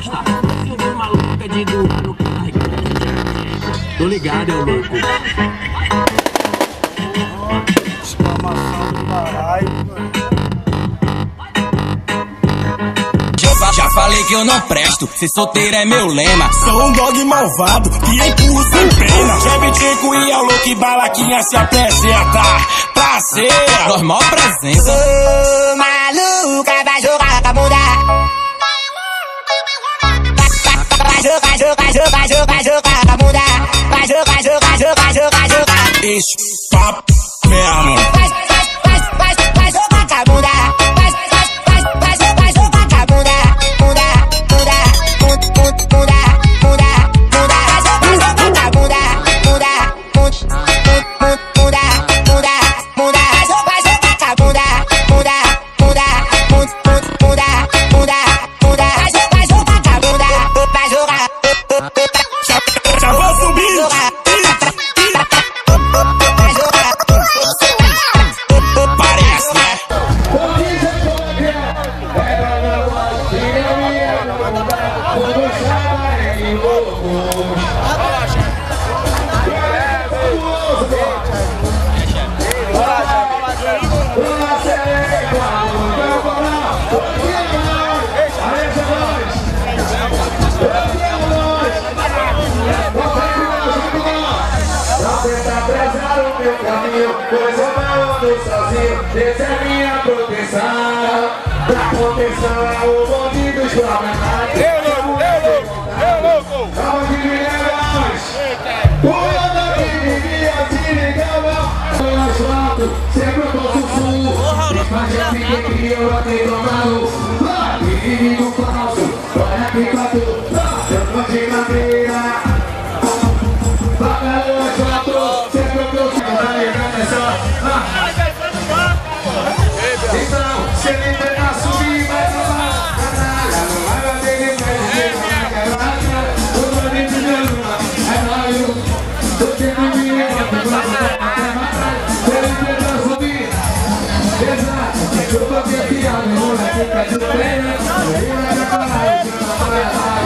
gosta. Assim de maluco é de doar no carro. Tô ligado, é o louco. Exclamação do caralho, mano. Já falei que eu não presto, ser solteiro é meu lema. Sou um dog malvado que empurra sem pena. Chevy Tico e é o louco e balaquinha se apresenta. Prazer, Normal presença. Ô, maluca, vai jogar pra mudar. Vai jogar pra mudar. Vai jogar. esse papo mesmo. Vai jogar pra mudar. Vai jogar pra mudar. Muda. Vai jogar pra mudar. Muda. Já vou subir. Parece, né? Pois eu não ando sozinho, essa é minha proteção. Da proteção é o bonde dos problemáticos. Eu louco! Calma de milhões. O ano que vivia se ligava. Eu asfalto, sempre eu tô sussurro. Mas já fiquei que eu aqui tomando. Inimigo falso, olha aqui pra tu. Eu tô de madeira. Bacalhau asfalto, sempre eu tô então, se ele tentar subir, vai tomar canalha. Não vai bater de pé, o bonito de lua é nóis. Tô tendo dinheiro, se ele tentar subir, exato. Eu tô aqui afiado, eu vou aqui pra te treinar. Ele vai falar, eu vou falar.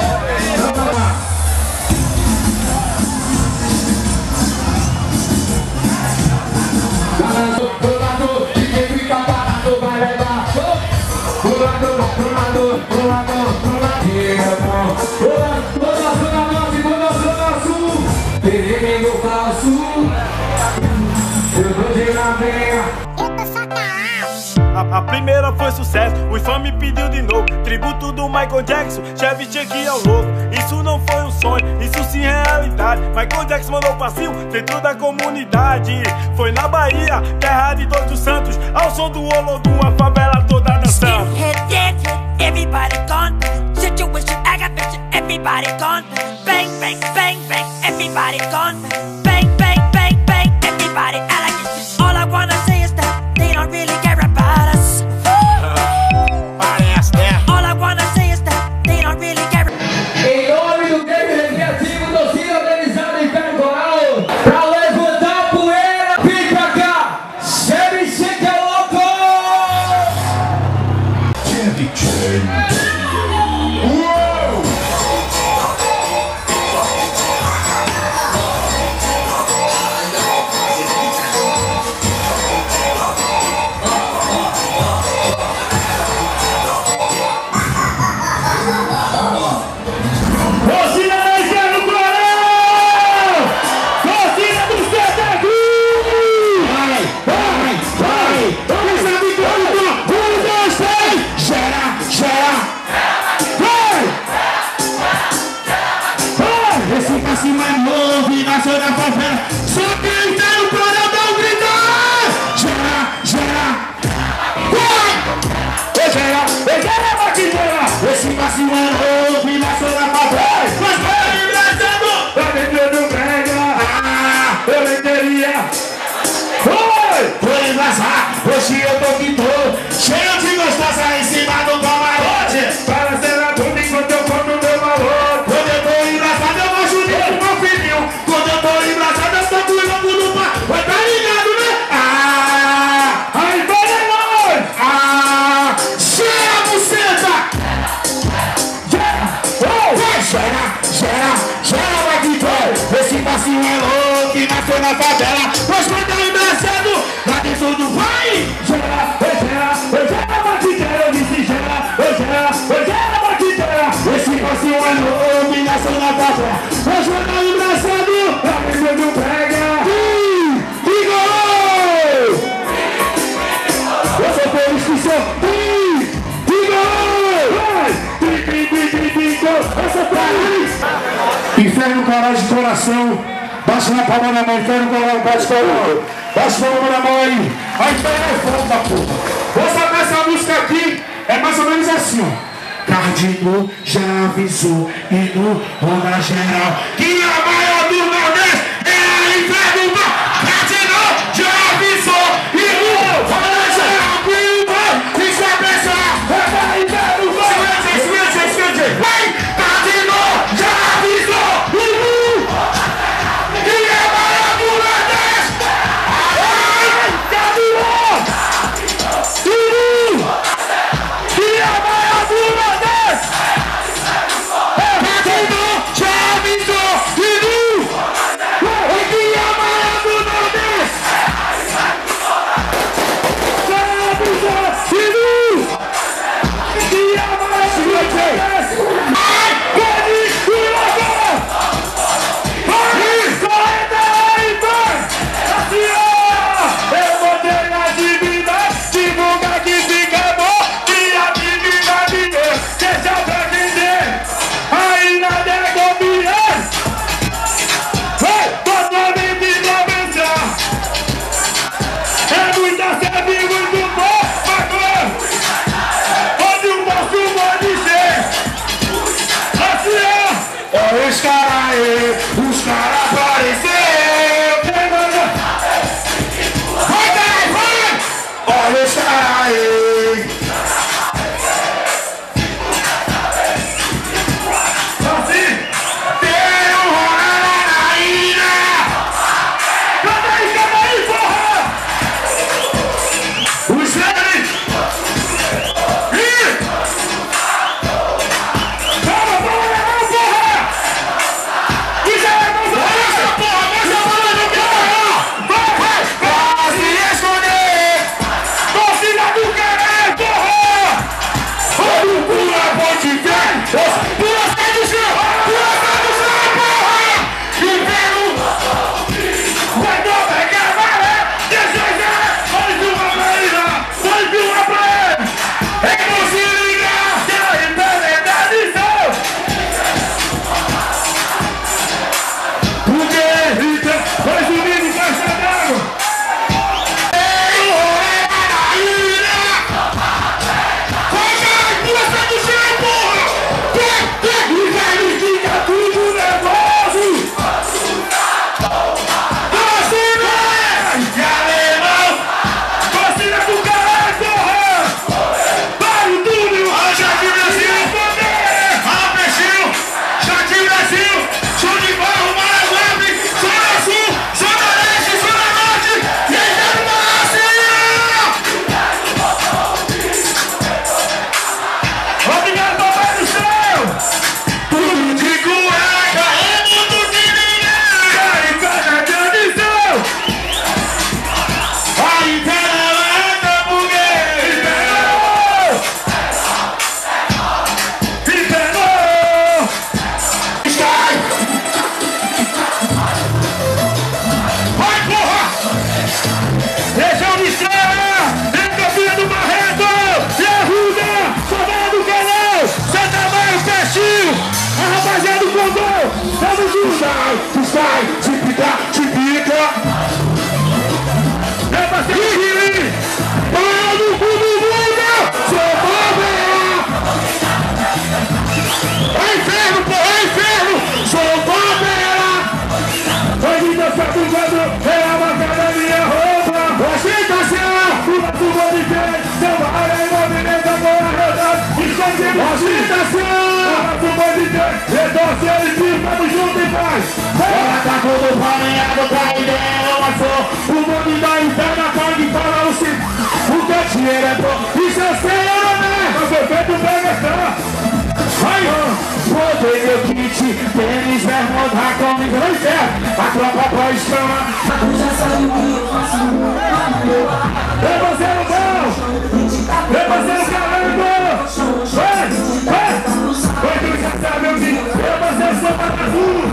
A primeira foi sucesso, o infame pediu de novo. Tributo do Michael Jackson, Chevy Chase é o louco. Isso não foi um sonho, isso sim é realidade. Michael Jackson mandou passinho dentro da comunidade. Foi na Bahia, terra de todos os santos, ao som do Olodum, a favela toda dançando. Everybody gone. Situation aggravation. Everybody gone. Bang, bang, bang, bang. Everybody gone. Bang, bang, bang, bang. Everybody allegation. All I wanna say is that they don't really care about us. Parece, né? All I wanna say is that they don't really care. Em nome do Grêmio Recreativo, torcida organizada em pé coral, pra levantar a poeira, vem pra cá, Chevy Chase é louco! Chevy Chase. Hoje eu tô que tô cheio de gostosa em cima do camarote. Para ser a bunda enquanto eu compro meu valor. Quando eu tô engraçado eu gosto de meu filhinho. Quando eu tô engraçado eu tô cuidando do pai. Vai tá ligado, né? Aí vai nós! Cheia a buceta! aqueles que são inferno, caralho de coração. Baixa na palma na mão, inferno, caralho, bate coração. Baixa a palma na mão aí. A inferno é foda, porra. Vou saber essa música aqui, é mais ou menos assim, ó. Cardinho já avisou e no Ronda Geral que a maior do Nordeste é a inferno. Cardinho já avisou e no Ronda Geral que vai se cabeça é a inferno. Vai, Cardinho já avisou e no que a maior do Nordeste é Cardinho e no que a maior do Nordeste. Os caras apareceram. Vai, caralho, vai! Olha os caras aí. Assim, tem um rolê na ilha. Canta aí, porra! Os caras. Sai, te pica. É pra ser aqui. Para no cu do mundo. Sou bobeira. É inferno, pô, é inferno. Sou bobeira. Hoje você tá jogando. É a marca minha roupa. Ostentação. O nosso mundo inteiro. Seu ar é movimento, agora rodando. Ostentação. Retorce e tamo junto e paz. Ela tá todo planeado pra ideia, uma só. O mundo da interna pode falar o que é dinheiro é bom. Isso eu sei, né? Mas foi feito pra gastar. Vai, botei meu kit, tênis, bermuda, camisa, não quer. A tropa pode chamar. Já sabe o que eu faço. É você no bom. É você no caramba. Vai. Oi, tu já sabe o que eu você sou azul.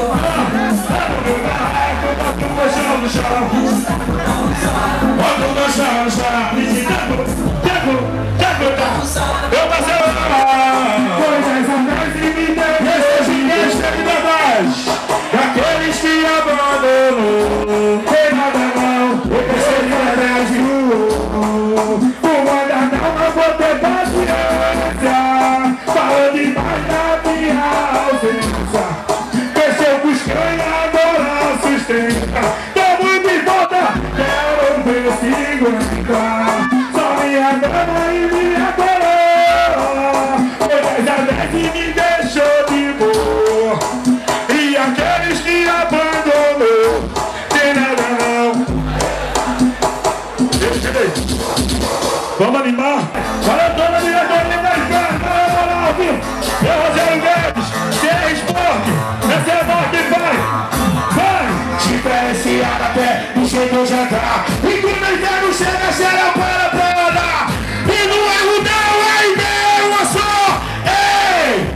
Bota no chão. Eu passei coisas atrás e me desejos de verdade. Daqueles que abandonam, tem nada não, eu pensei de verdade. O mandar não vou ter paciência, falou demais da minha ausência. Pensei buscando agora assistência. Tô muito em volta, quero ver se aguenta. Só minha dama e minha coroa, foi 10 a 10 e me deixou de boa. E aqueles que abandonou, tem nada não. Vamos animar. Olha toda a diretoria da esquerda, na moral, viu? Eu, Rogério Guedes, que é esporte, essa é a bola que vai. Vai! Diferenciar a pé, no jeito de andar. E quando o inverno chega, será para andar. E no erro não é ideia só. Ei!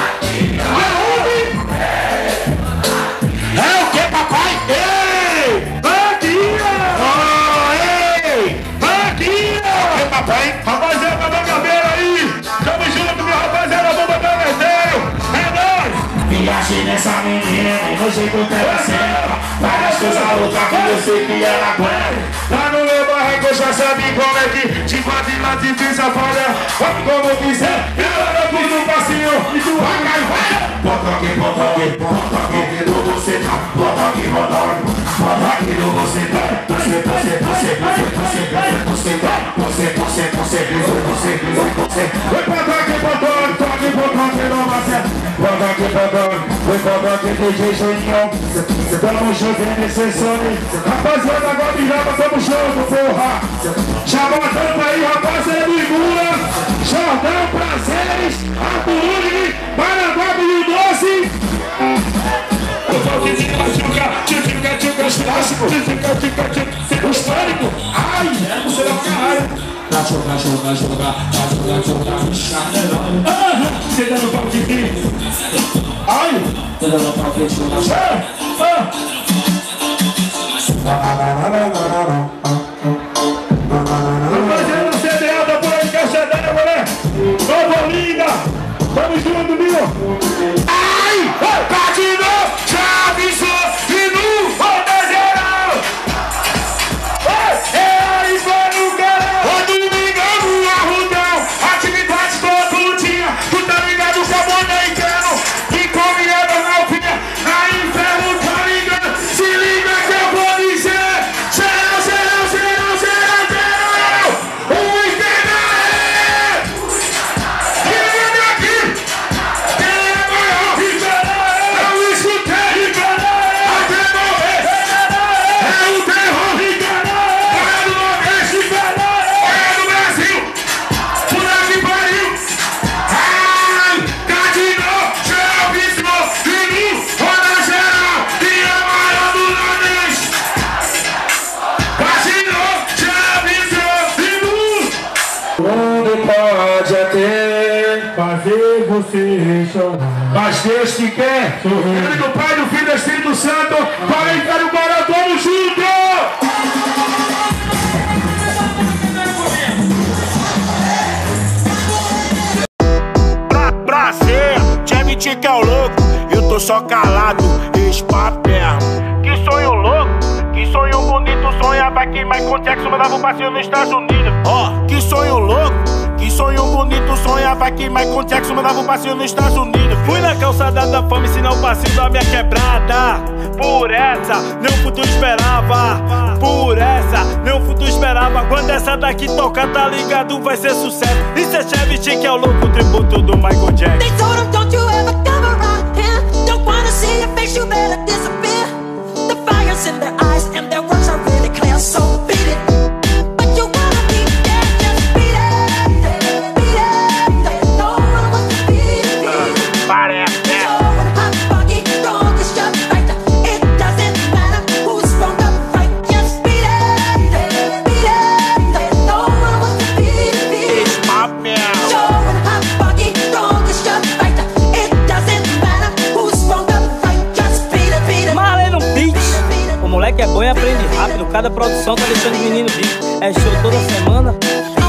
É o que, papai? Ei! Vaquinha! Oh, ei! Vaquinha! É o que, papai? Rapaziada da cabeça aí! Tamo junto, meu rapaziada, bomba do Meteio! É nóis! Viagem nessa menina, e no jeito dela sempre. Várias coisas loucas que eu sei que ela aguenta. Lá no meu barraco já sabe como é que te bate lá, te fiz a falha. Vai como quiser, ela não pus no passinho. E tu vai, vai! Bota aqui no você tá. Bota aqui no você tá. Você. Vai botar aqui, não vai ser. Bota aqui, DJ Juninho. Tamo junto nesse sonho. Rapaziada, agora de rapa, tamo junto, porra. Chama a tampa aí, rapaziada, Ligura, Jordão, Prazeres, Arthur, Maranguape e o Doce. O histórico. Ai, você é o caralho. Jogar. Você tá no pau de quê? Ai! Você tá no pau de quê? Rapaziada, CDA da Boa de Caixadana, mulher! Nova Linda! Vamos junto, viu? Ai! Patinho! Já avisou! E no roda geral! É aí, mano, cara! Ô, domingão, arrudão! Atividade todo dia! Tu tá ligado com a bonequeno? Que come água na alpinha! Na inferno, tá ligado? Se liga que eu vou dizer! Fazer você chorar. Mas Deus que quer, em nome do Pai, do Filho e do Espírito Santo, para entrar no maratona junto! Prazer, te admitir que é o louco, eu tô só calado, espapel. Que sonho louco, que sonho bonito, sonhava que Michael Jackson mandava um passeio nos Estados Unidos. Ó, que sonho louco. Que sonho bonito, sonhava que Michael Jackson mandava um passeio nos Estados Unidos. Fui na calçada da fama ensinar o passeio da minha quebrada. Por essa, nem o futuro esperava. Por essa, nem o futuro esperava. Quando essa daqui tocar, tá ligado, vai ser sucesso. Isso é Chevy que é o louco tributo do Michael Jackson. They told him, don't you ever come around here. Don't wanna see your face, you better disappear. The fire's in their eyes and their words are really clear, so beat it. Que é bom e aprende rápido. Cada produção tá deixando o menino rico. É show semana.